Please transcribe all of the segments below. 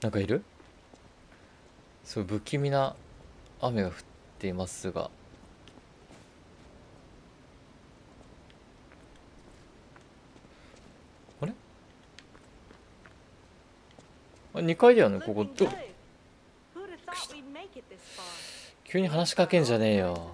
なんかいる？そう、不気味な雨が降っていますが。あれ？あ、2階だよね、ここ。急に話しかけんじゃねえよ。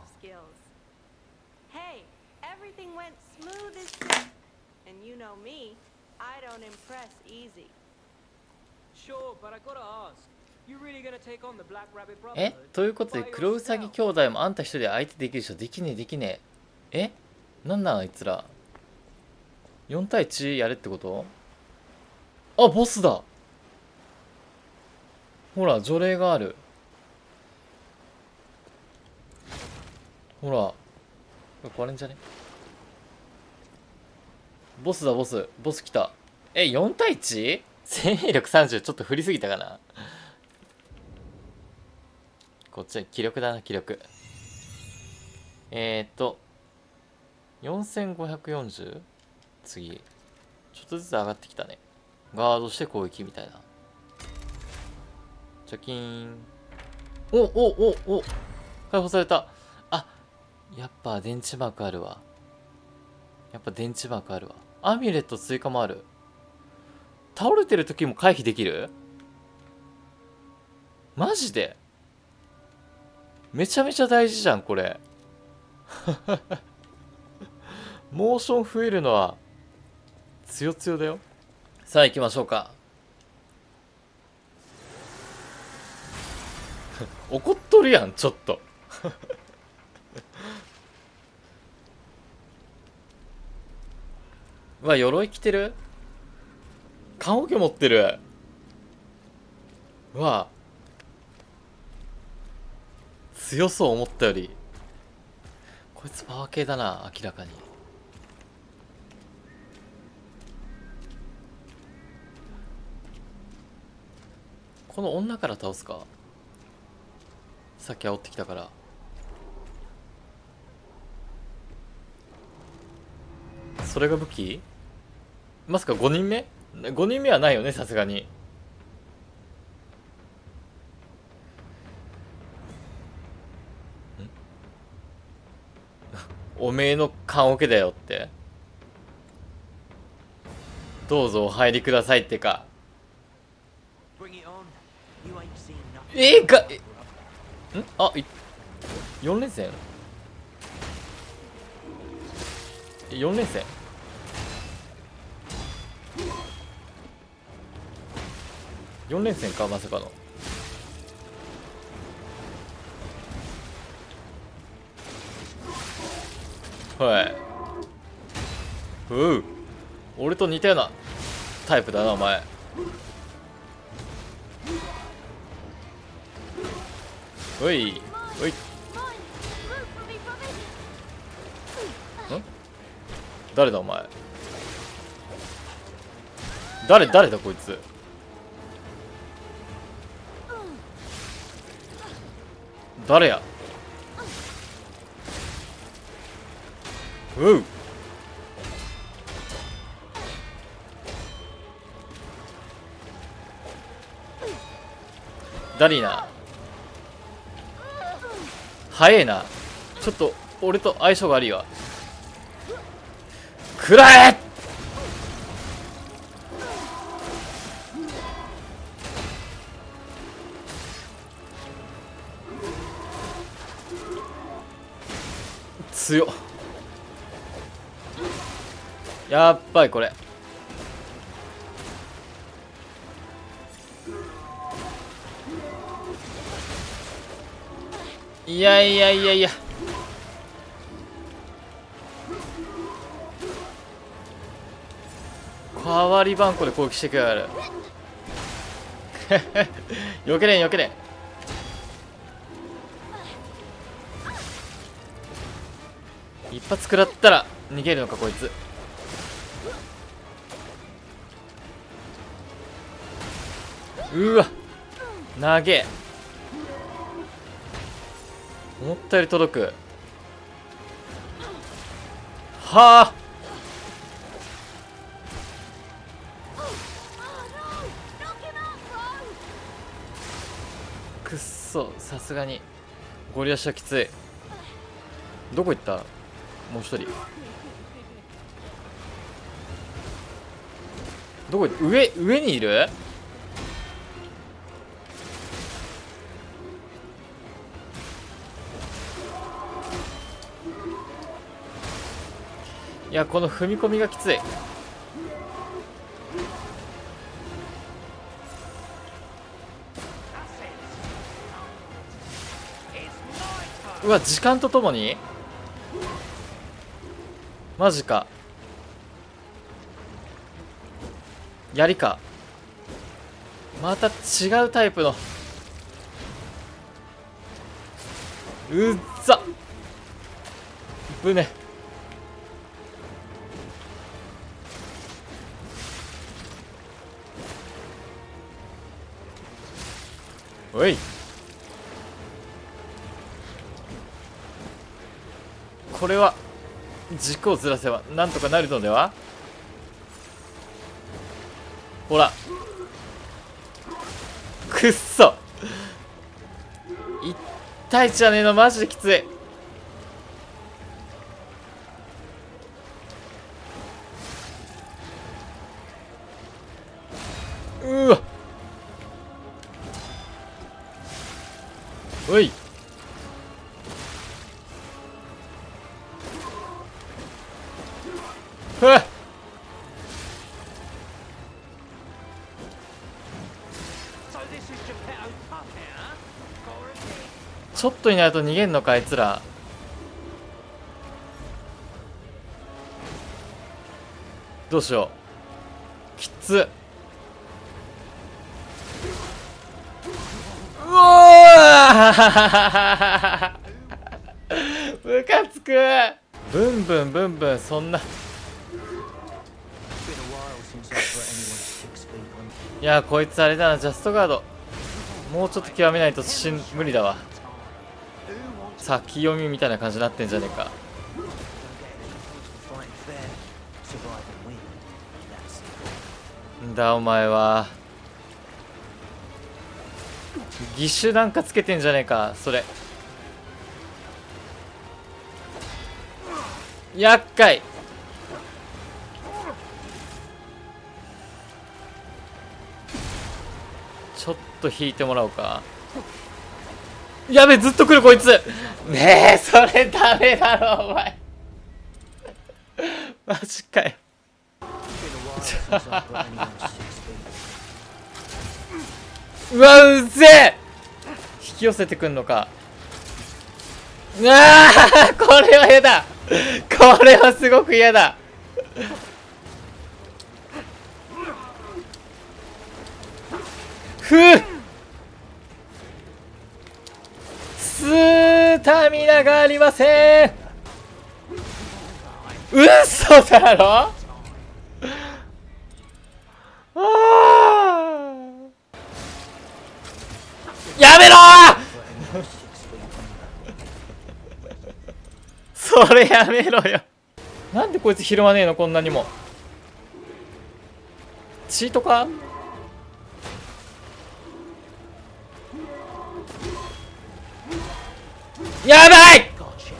え、ということで黒ウサギ兄弟もあんた一人で相手できるでしょ。できねえできねえ。え、なんなんあいつら。4対1やれってこと？あ、ボスだ。ほら除霊がある。ほらこれんじゃね？ボスだ、ボス。ボス来た。え、4対 1？ 生命力30、ちょっと振りすぎたかな。こっちは気力だな、気力。4540？ 次。ちょっとずつ上がってきたね。ガードして攻撃みたいな。貯金。お解放された。あ、やっぱ電池マークあるわ。アミュレット追加もある。倒れてる時も回避できる？マジで？めちゃめちゃ大事じゃん、これ。モーション増えるのは、強強だよ。さあ行きましょうか。怒っとるやん、ちょっと。うわ、鎧着てる？棺桶持ってる。うわ、強そう思ったより。こいつパワー系だな、明らかに。この女から倒すか。さっき煽ってきたから。それが武器？まさか5人目？ 5 人目はないよね、さすがに。おめえの棺桶だよって。どうぞお入りくださいってか。4連戦？ 4 連戦？4連戦か、まさかの。はい。俺と似たようなタイプだな、お前。おいおい。誰だお前。誰だこいつ。誰や。ダリーナ早えな。ちょっと俺と相性が悪いわ。食らえ。強っ。やっばいこれ。いや代わり番号で攻撃してくやがる。避けれん。一発食らったら逃げるのかこいつ。うわ投げ。思ったより届く。はあ。 そ、さすがにゴリ押しはきつい。どこ行った？もう一人どこ？上にいる？いや、この踏み込みがきつい。うわ、時間とともにマジか。槍か。また違うタイプの。うっざぶね。おい、これは軸をずらせばなんとかなるのでは。ほら、くっそ、1対1じゃねえの、マジできつい。うわ、おい、ふっ、ちょっといないと逃げんのかあいつら。どうしよう、きつ。うわームカつく。ブンブンブンブン、そんな。いや、こいつあれだな、ジャストガードもうちょっと極めないと無理だわ。先読みみたいな感じになってんじゃねえか。んだお前は。義手なんかつけてんじゃねえかそれ。厄介。ちょっと引いてもらおうか。やべ、ずっと来るこいつ。ねえ、それダメだろお前マジかようわ、うぜえ。引き寄せてくんのか。うわー、これは嫌だ。これはすごく嫌だ。ふう、スタミナがありません。嘘だろ。あー、やめろーそれやめろよ。なんでこいつひるまねえの、こんなにも。チートか。やばい。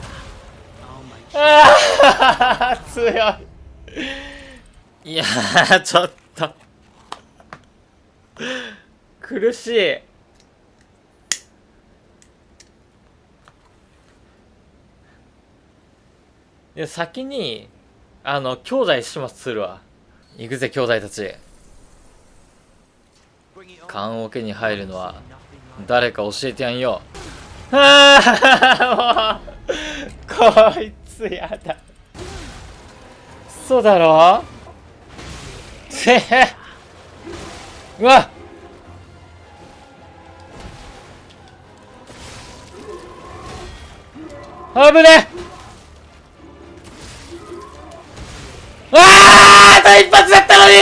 ああ強い。いやー、ちょっと苦しい。いや、先に兄弟始末するわ。行くぜ兄弟たち。棺桶に入るのは誰か教えてやんよ。ああもうこいつやだ。そうだろ。うわ危ねえ。あと一発だったのに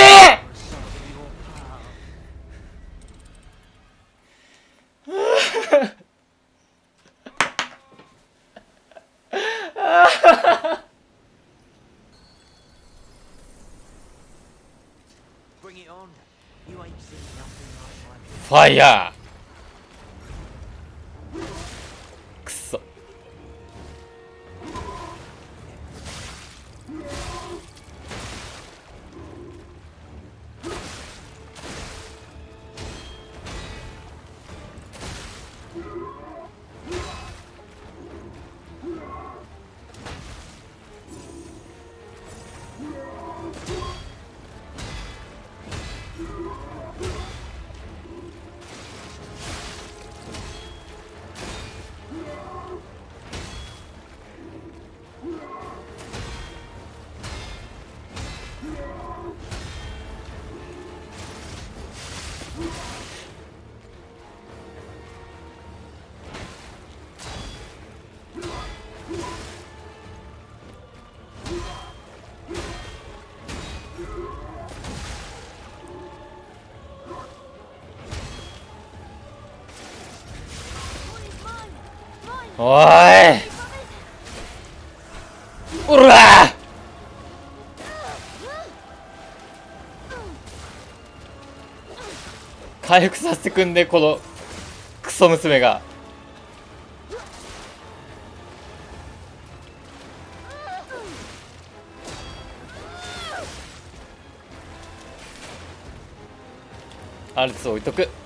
ファイヤー。 おーい、おらー、回復させてくんね、このクソ娘が。アルツ置いとく。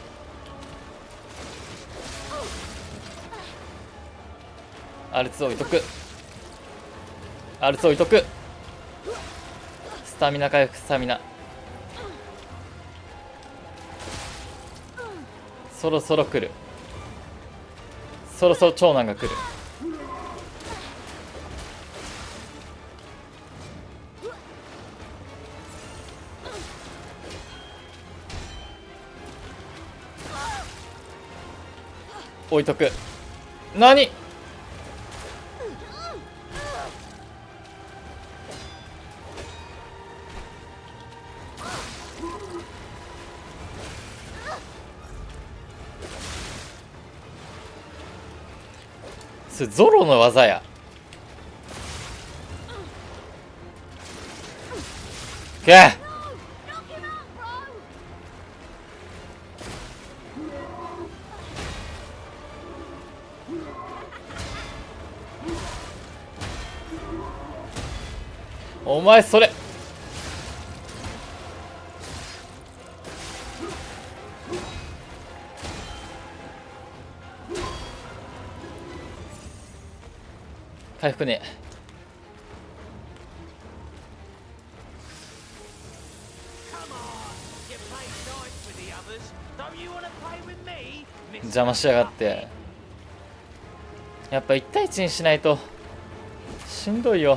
アルツ置いとく。アルツ置いとく。スタミナ回復、スタミナ。そろそろ来る。そろそろ長男が来る。置いとく。何？それゾロの技や。けっ、お前それ回復ね。邪魔しやがって。やっぱ1対1にしないとしんどいよ。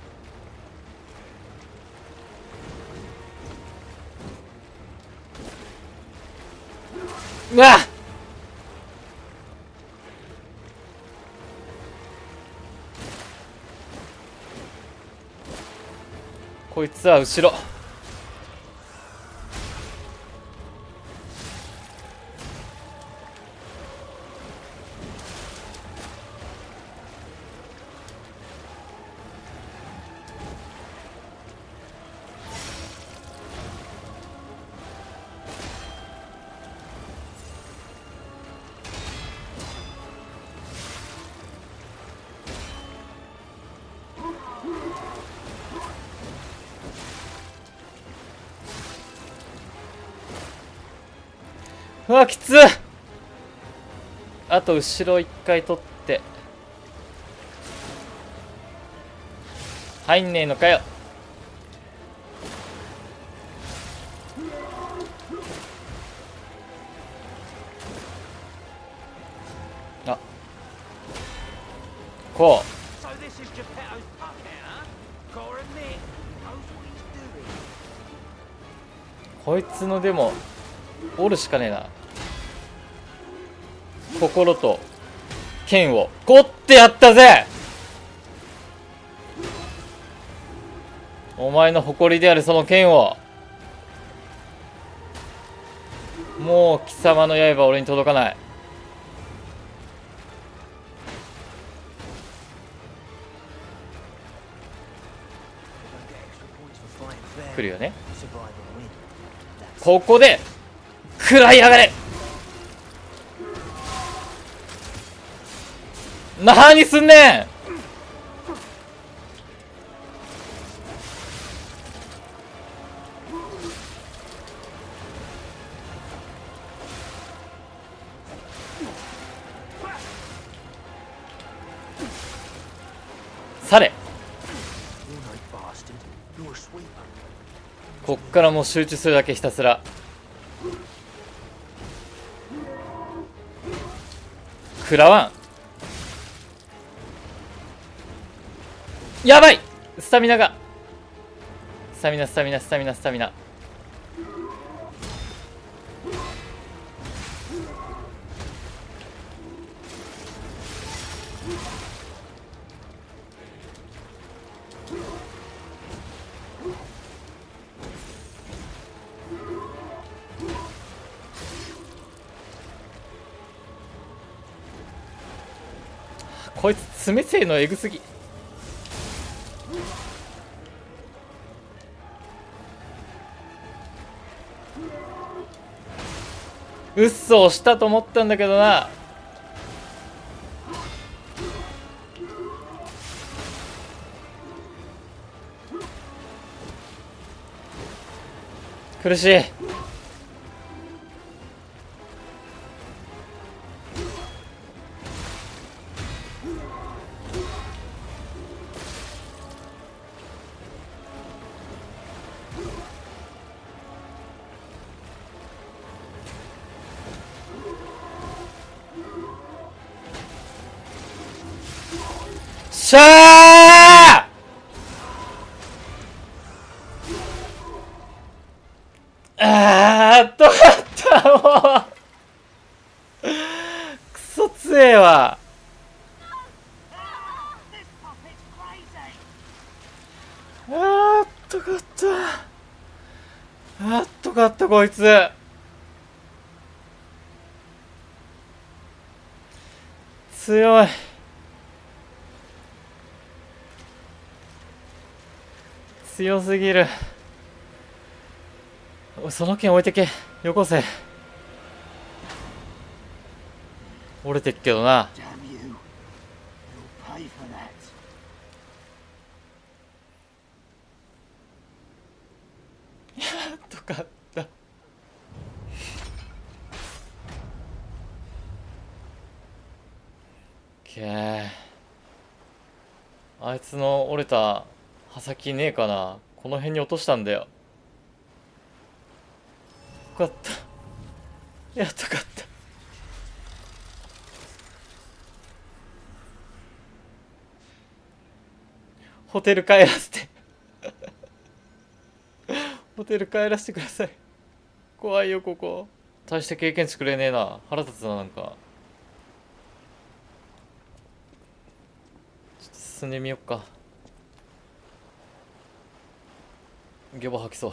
うわっ、こいつは後ろ。うわ、きつっ。あと後ろ一回取って入んねえのかよ。あ、こう。こいつのでもおるしかねえな。心と剣をゴッてやったぜ。お前の誇りであるその剣を。もう貴様の刃は俺に届かない。来るよね。ここで食らいやがれ。なにすんねん。され。 こっからもう集中するだけ、ひたすら。食らわん。やばい、スタミナが。スタミナスタミナスタミナスタミナ。こいつ爪性のエグすぎ。うっそ、押したと思ったんだけどな。苦しい。しゃー。とかったもうクソ強えわ。とかったとかったこいつ。強い。強すぎる。その剣置いてけ。よこせ。折れてっけどな。とかった。あいつの折れた刃先ねえかな。この辺に落としたんだよ。よかった。やっとかった。ホテル帰らせてホテル帰らせてください。怖いよここ。大して経験値くれねえな。腹立つな。なんかちょっと進んでみよっか。ゲボ吐きそう。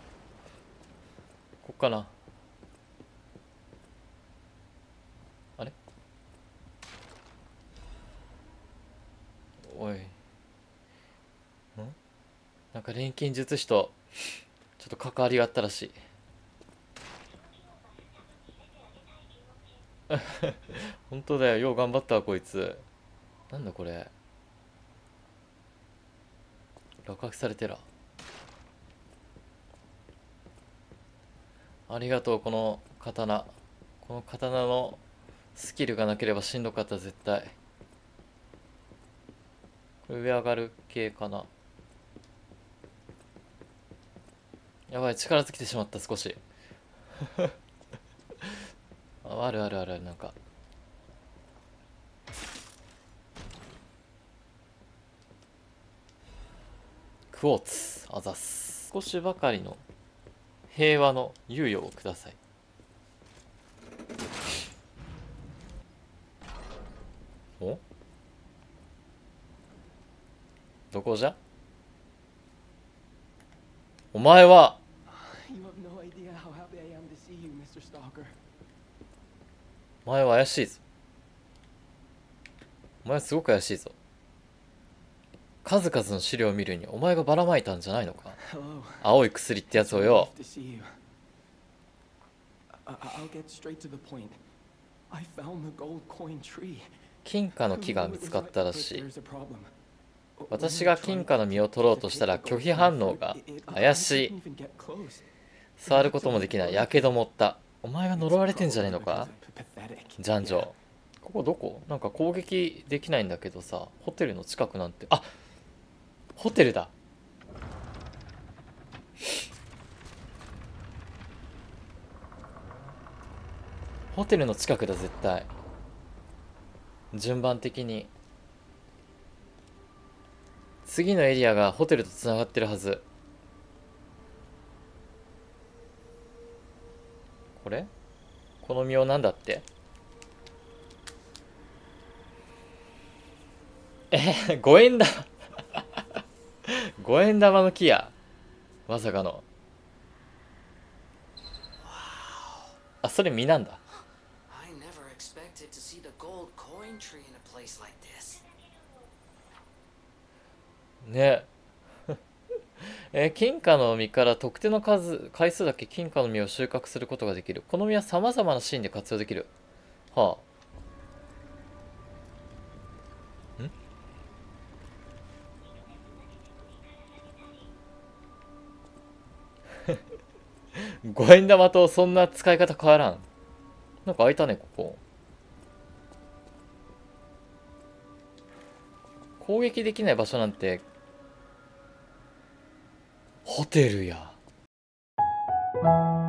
こっかな。あれ、おい、なんか錬金術師とちょっと関わりがあったらしい本当だよ。よう頑張ったわこいつ。なんだこれ。落書きされてら。ありがとう。この刀のスキルがなければしんどかった絶対。これ上上がる系かな。やばい、力尽きてしまった。少しあるあるある。なんかクォーツあざす。少しばかりの平和の猶予をください。お、どこじゃ。お前は。お前は怪しいぞ。お前はすごく怪しいぞ。数々の資料を見るにお前がばらまいたんじゃないのか。青い薬ってやつをよ。金貨の木が見つかったらしい。私が金貨の実を取ろうとしたら拒否反応が。怪しい。触ることもできない。やけどもった。お前が呪われてんじゃねえのか。ジャンジョ。ここどこ。なんか攻撃できないんだけどさ。ホテルの近くなんて。あ、ホテルだ。 ホテルの近くだ絶対。順番的に次のエリアがホテルとつながってるはず。これこの実をなんだって。五円玉。五円玉の木や。まさかの。あ、それ実なんだ。 I never expected to see the gold coin tree in a place like this. ね。金貨の実から特定の回数だけ金貨の実を収穫することができる。この実は様々なシーンで活用できる。はあ。五円玉とそんな使い方変わらん。なんか開いたね、ここ。攻撃できない場所なんて、ホテルや。